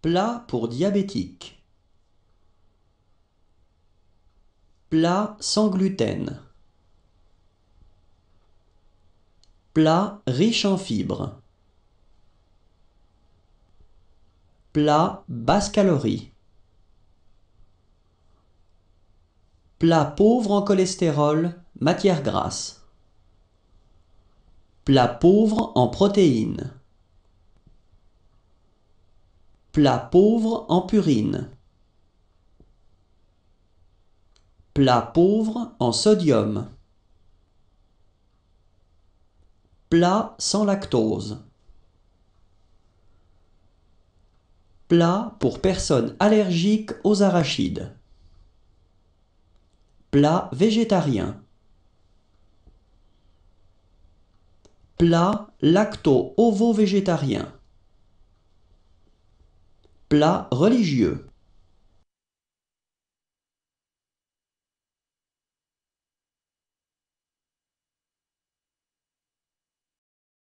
Plat pour diabétiques. Plat sans gluten. Plat riche en fibres. Plat basse calorie. Plat pauvre en cholestérol, matière grasse. Plat pauvre en protéines. Plat pauvre en purine. Plat pauvre en sodium. Plat sans lactose. Plat pour personnes allergiques aux arachides. Plat végétarien. Plat lacto-ovo-végétarien. Plat religieux.